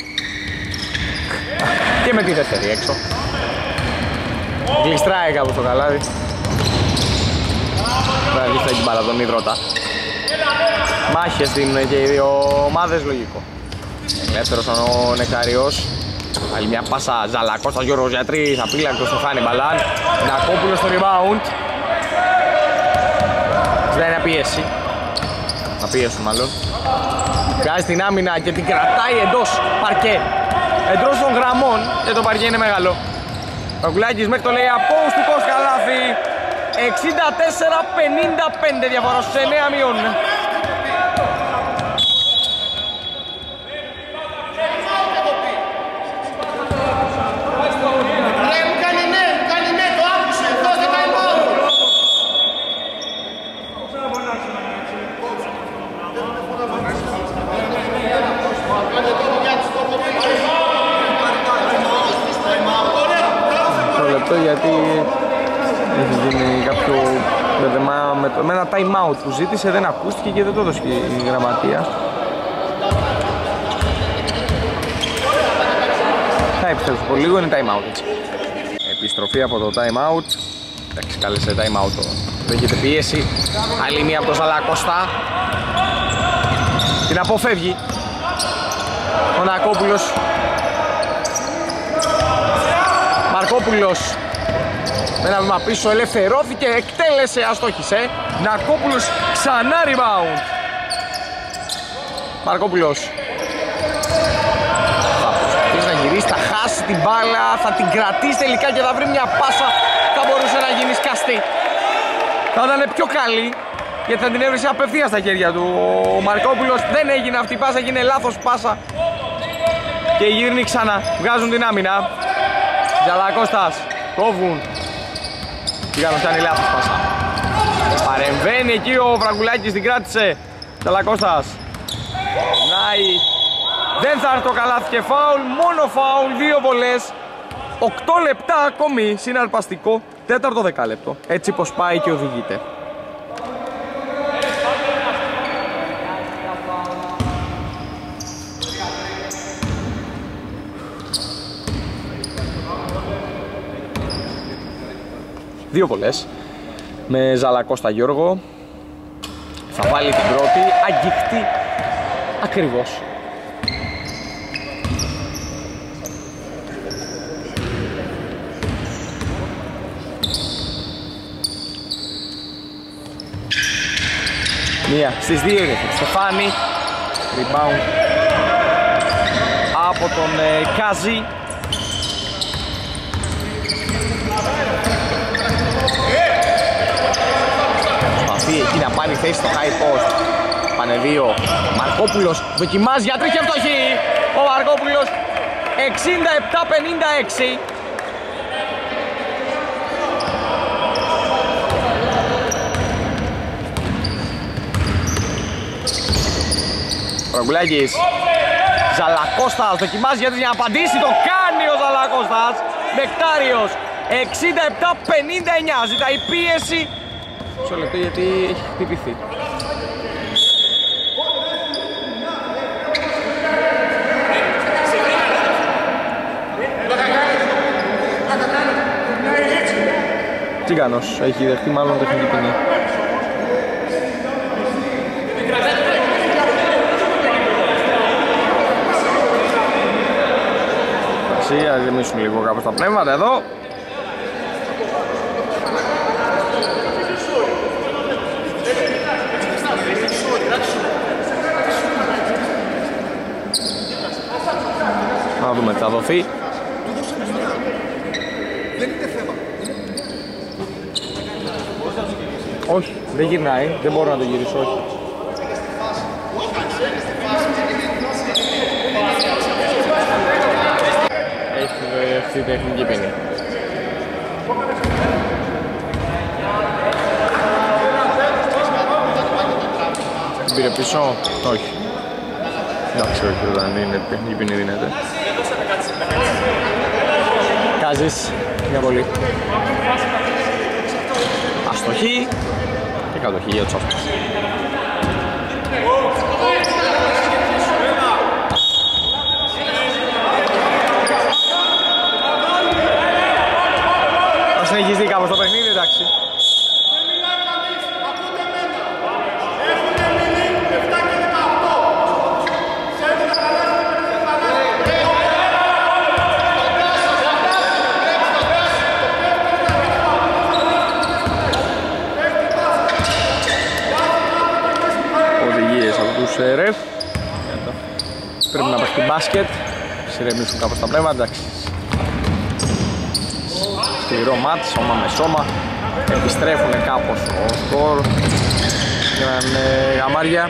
Και με τη δεύτερη έξω. Γλιστράει κάπου στο καλάθι. Πρέπει να γλιστράει την μπάλα τον Ιδρώτα. Μάχες δίνουν και οι δύο ομάδες, λογικό. Ελεύθερος ο Νεκαριός. Άλλη μια πάσα, Ζαλακώστας, Γιώργος Γιατρής, απείλακτος στο Φάνη Μπαλάν. Νακόπουλος στο rebound. Ζητάει να πιέσει. Να πιέσουν μάλλον. Βγάζει την άμυνα και την κρατάει εντός παρκέ. Εντός των γραμμών και το παρκέ είναι μεγάλο. Παγκουλάκης μέχρι το λέει απόστικος καλάθι. εξήντα τέσσερα πενήντα πέντε διαφορά στους εννέα μειών. Γιατί έχει γίνει κάποιο μπερδεμά με, με ένα time out που ζήτησε, δεν ακούστηκε και δεν το έδωσε η γραμματεία. Θα επιστρέψω πολύ λίγο, είναι time out έτσι. Επιστροφή από το time out. Εντάξει, κάλεσε time out, δεν έχετε πίεση. Άλλη μία από το Ζαλακώστα. Την αποφεύγει ο Νακόπουλος. Μαρκόπουλος με ένα βήμα πίσω ελευθερώθηκε, εκτέλεσε, αστόχησε. Νακόπουλος ξανά rebound. Μαρκόπουλος θα προσπαθήσει να γυρίσει, θα χάσει την μπάλα, θα την κρατήσει τελικά και θα βρει μια πάσα. Θα μπορούσε να γίνει σκαστή. Θα ήταν πιο καλή γιατί θα την έβρισε απευθείας στα χέρια του. Ο Μαρκόπουλος δεν έγινε αυτή η πάσα, έγινε λάθος πάσα. Και γύρνει ξανά, βγάζουν την άμυνα. Ζαλακώστας, κόβουν. Τίγανος κάνει λάθος πάσα. Παρεμβαίνει εκεί ο Φραγκουλάκης, την κράτησε. Ζαλακώστας. Νάει. Δεν θα έρθει το καλάθι και φάουλ, μόνο φάουλ, δύο βολές. οκτώ λεπτά ακόμη, συναρπαστικό, τέταρτο δεκάλεπτο. Έτσι πως πάει και οδηγείται. Δύο βολές με Ζαλακώστα Γιώργο. Θα βάλει την πρώτη, αγγιχτή ακριβώς. Μία στις δύο είναι το Στεφάνη. Rebound από τον ε, Κάζη. Εκεί να πάλι θέση στο high post. Πάνε δύο. Μαρκόπουλος δοκιμάζει για τρίχη ευστοχή. Ο Μαρκόπουλος εξήντα επτά πενήντα έξι. Φραγκουλάκης. Ζαλακώστας δοκιμάζει για να απαντήσει. Το κάνει ο Ζαλακώστας. Νεκτάριος εξήντα επτά πενήντα εννιά. Ζητάει πίεση. Μισό λεπτό γιατί έχει χτυπηθεί. Τσιγκάνος έχει δεχτεί μάλλον τεχνική ποινή. Εντάξει, ας γεμίσουν λίγο κάπως τα πνεύματα εδώ. Να δούμε τι θα δοθεί. Όχι, δεν γυρνάει, δεν μπορώ να το γυρίσω, όχι. Έχει αυτή η τεχνική ποινή. Πήρε πίσω, όχι. Εντάξει, όχι, δεν είναι τεχνική ποινή, δίνεται. Κάζης, μια βολή. Αστοχή και κατοχή για τους αυτούς. Θα συνεχιστεί κάπως το παιχνίδι, εντάξει. Ρεφ. στη μπάσκετ. Συρρεμίσουν κάπως τα πνεύματα, εντάξει. Σκληρό μάτς, σώμα με σώμα. Επιστρέφουν κάπως ο σκορ. Γίνανε γαμάρια.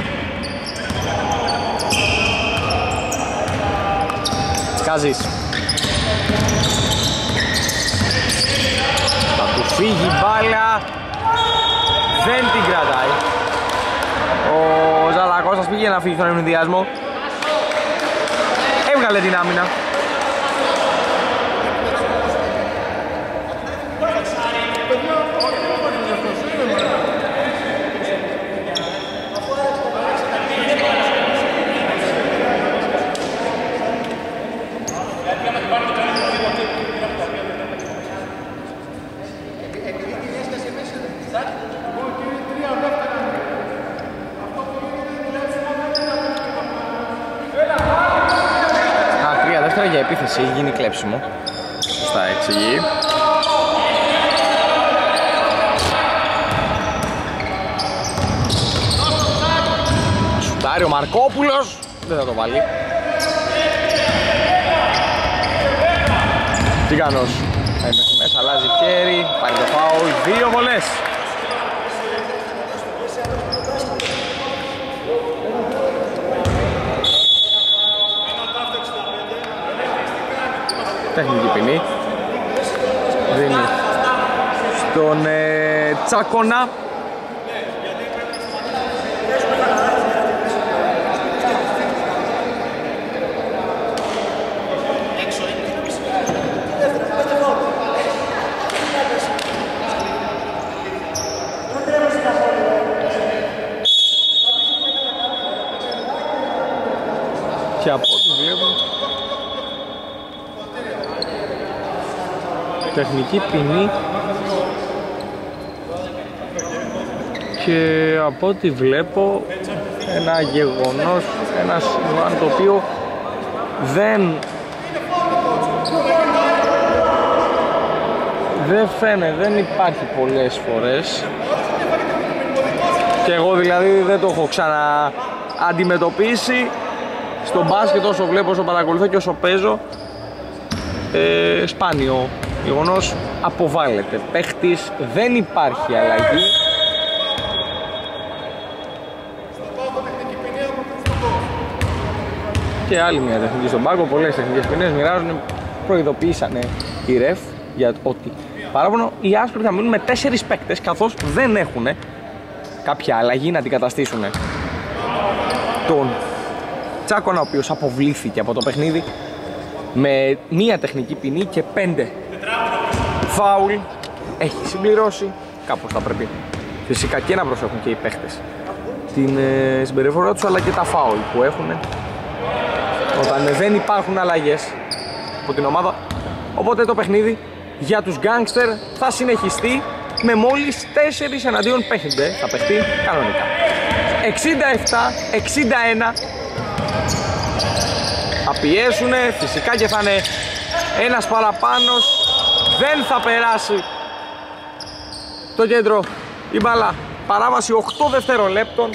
Κάζης. Θα του φύγει μπάλα. Δεν την κρατάει. Ο Ζαλακώστας πήγε να φύγει στον ευνηδιασμό. Έβγαλε την άμυνα. Για επίθεση έχει γίνει κλέψιμο. Στα εξηγεί. Σουτάρει ο Μαρκόπουλος. Δεν θα το βάλει. Τίγανος. Μέσα αλλάζει χέρι. Πάρει το φάουλ. Δύο βολές. Τεχνική ποινή. Δίνει στον ε, Τσάκονα. Και από ό,τι βλέπω τεχνική ποινή και από ό,τι βλέπω ένα γεγονός, ένα συμβάν το οποίο δεν δεν φαίνεται, δεν υπάρχει πολλές φορές και εγώ δηλαδή δεν το έχω ξανά αντιμετωπίσει στο μπάσκετ όσο βλέπω, όσο παρακολουθώ και όσο παίζω. ε, σπάνιο γεγονός, αποβάλλεται παίχτης, δεν υπάρχει αλλαγή. Και άλλη μια τεχνική στον πάγκο, πολλές τεχνικές ποινές μοιράζουν, προειδοποιήσανε οι ρεφ για ότι παράπονο οι άσπροι θα μείνουν με τέσσερις παίκτες καθώς δεν έχουν κάποια αλλαγή να αντικαταστήσουν τον Τσάκονα, ο οποίος αποβλήθηκε από το παιχνίδι με μία τεχνική ποινή και πέντε φάουλ. Έχει συμπληρώσει, κάπως θα πρέπει φυσικά και να προσέχουν και οι παίχτες την ε, συμπεριφορά τους αλλά και τα φάουλ που έχουν όταν δεν υπάρχουν αλλαγές από την ομάδα. Οπότε το παιχνίδι για τους γκάνγκστερ θα συνεχιστεί με μόλις τέσσερις εναντίον πέντε. Θα παιχτεί κανονικά. εξήντα επτά εξήντα ένα. Θα πιέσουνε φυσικά και θα είναι ένας παραπάνος. Δεν θα περάσει το κέντρο η μπάλα. Παράβαση οκτώ δευτερολέπτων.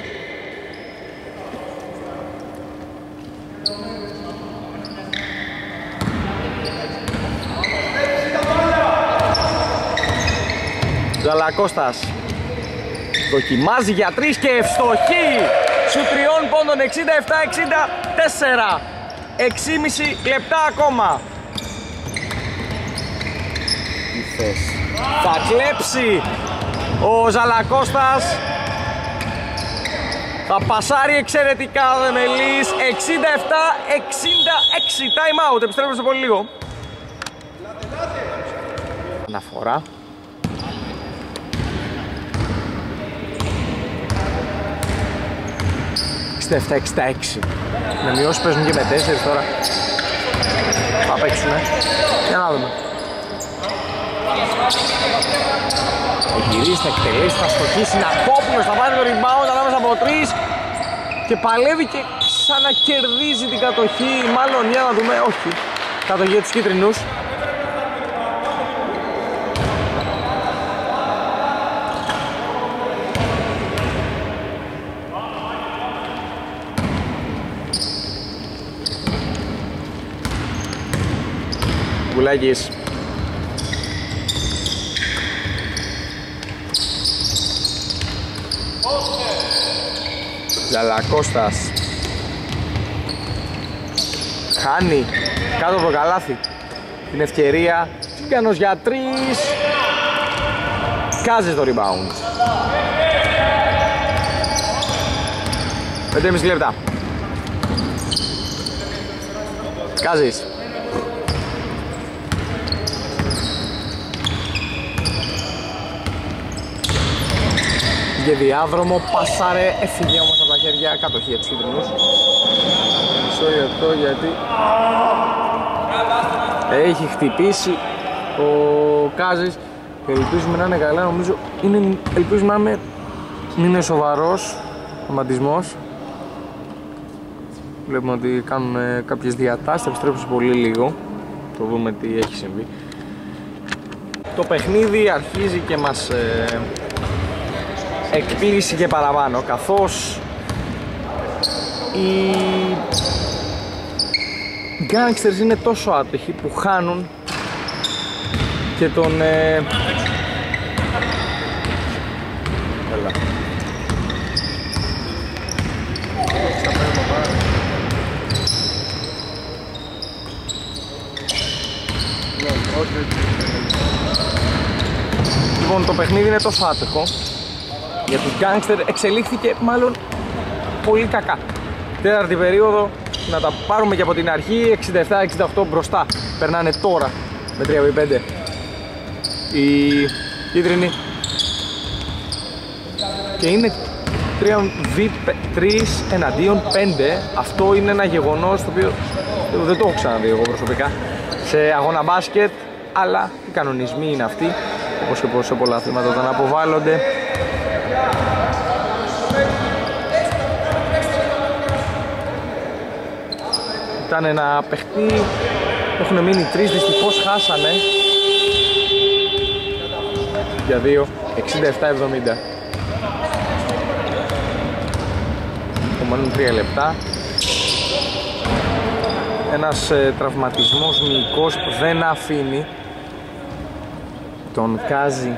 Ζαλακώστας δοκιμάζει για τρεις και ευστοχή σου τριών πόντων. Εξήντα επτά εξήντα τέσσερα. έξι και μισό λεπτά ακόμα. Θα κλέψει ο Ζαλακώστας. Θα πασάρει εξαιρετικά ο Δεμελής. εξήντα επτά εξήντα έξι. Time out. Επιστρέφουμε σε πολύ λίγο. Αναφορά. εξήντα επτά εξήντα έξι. Με μειώσεις παίζουν και με τέσσερις τώρα. Θα παίξουνε. Για να δούμε. Θα γυρίσει, θα εκτελέσει, θα στοχίσει. Νακόπουλος θα πάρει το rebound ανάμεσα από τρεις. Και παλεύει και ξανακερδίζει την κατοχή. Μάλλον για να δούμε, όχι. Κατοχή για τους κίτρινους. Γκουλάκης. Λαλακώστας. Χάνει κάτω από το καλάθι την ευκαιρία. Τσίγκανος για τρεις. Κάζεις το rebound. πέντε και μισό λεπτά. Κάζεις. Για διάδρομο, πάσαρε, έφυγε όμως από τα χέρια, κατοχή για τους κίτρινους. Μισό λεπτό γιατί έχει χτυπήσει ο Κάζης και ελπίζουμε να είναι καλά. Νομίζω είναι, ελπίζουμε να είναι, είναι σοβαρός αματισμός. Βλέπουμε ότι κάνουν κάποιες διατάσεις, θα επιστρέψουμε πολύ λίγο. Το δούμε τι έχει συμβεί. Το παιχνίδι αρχίζει και μας ε, εκπλήσει και παραπάνω, καθώς οι Gangsters είναι τόσο άτυχοι που χάνουν και τον ε... Έλα. Λοιπόν, το παιχνίδι είναι τόσο άτυχο για τους Gangster, εξελίχθηκε μάλλον πολύ κακά. Τέταρτη περίοδο, να τα πάρουμε και από την αρχή, εξήντα επτά εξήντα οκτώ μπροστά. Περνάνε τώρα με τρία πέντε οι κίτρινοι και είναι τρία εναντίον πέντε. Αυτό είναι ένα γεγονός το οποίο δεν το έχω ξαναδεί εγώ προσωπικά σε αγώνα μπάσκετ, αλλά οι κανονισμοί είναι αυτοί, όπως και σε πολλά αθλήματα όταν αποβάλλονται. Ήταν ένα παιχνίδι, έχουν μείνει τρεις, δυστυχώς χάσανε για δύο, εξήντα επτά εβδομήντα. Απομένουν τρία λεπτά. Ένας ε, τραυματισμός μυϊκός δεν αφήνει τον Κάζι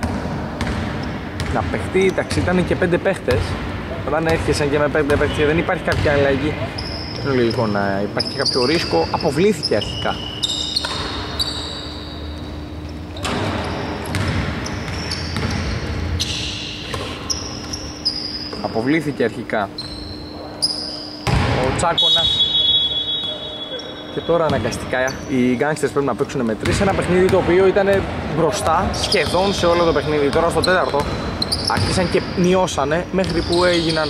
να παιχτεί. Εντάξει, ήταν και πέντε παίχτες. Όταν έρχεσαν και με πέντε παίχτες δεν υπάρχει κάποια αλλαγή, είναι λογικό να υπάρχει κάποιο ρίσκο. Αποβλήθηκε αρχικά. Αποβλήθηκε αρχικά ο Τσάκωνας και τώρα αναγκαστικά οι Gangsters πρέπει να παίξουν με τρεις. Ένα παιχνίδι το οποίο ήταν μπροστά σχεδόν σε όλο το παιχνίδι. Τώρα στο τέταρτο άρχισαν και μειώσανε μέχρι που έγιναν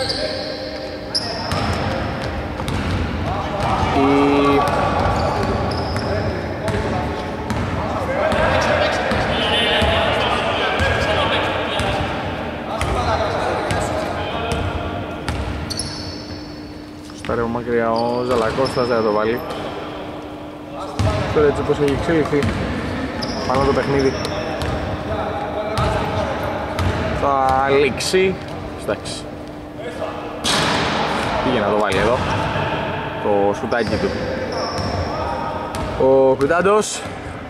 οι... Στάρε μακριά ο Ζαλακώστας, δεν θα το βάλει. Τώρα έτσι όπως έχει εξέλιχθει πάνω το παιχνίδι θα λήξει. Εντάξει, πήγε να το βάλει εδώ το σουτάκι του ο Κουτάντος.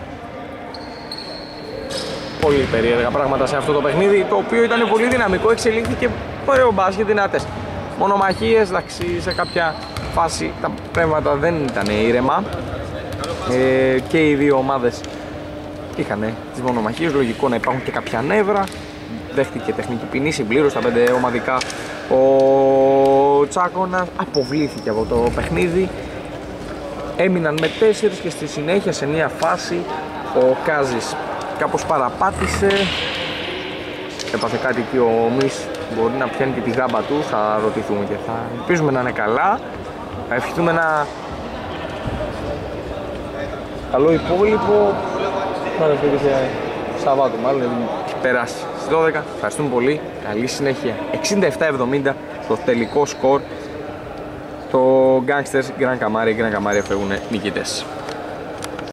Πολύ περίεργα πράγματα σε αυτό το παιχνίδι, το οποίο ήταν πολύ δυναμικό, εξελίχθηκε ωραίο μπάσκετ, δυνατές μονομαχίες. Εντάξει, σε κάποια φάση τα πράγματα δεν ήταν ήρεμα ε, και οι δύο ομάδες είχαν τις μονομαχίες, λογικό να υπάρχουν και κάποια νεύρα. Δέχτηκε τεχνική ποινή, συμπλήρωσε τα πέντε ομαδικά. Ο Τσάκωνας αποβλήθηκε από το παιχνίδι, έμειναν με τέσσερις και στη συνέχεια σε μια φάση ο Κάζης κάπως παραπάτησε, έπαθε κάτι και ο Μης μπορεί να πιάνει και τη γάμπα του. Θα ρωτηθούμε και θα ελπίζουμε να είναι καλά, θα ευχηθούμε ένα καλό υπόλοιπο. Τώρα φύγησε Σαββάτου, μάλλον έχει περάσει στις δώδεκα. Ευχαριστούμε πολύ, καλή συνέχεια. εξήντα επτά εβδομήντα το τελικό σκορ. Το Gangsters, Gran Canaria, Gran Canaria φεύγουν νικητές.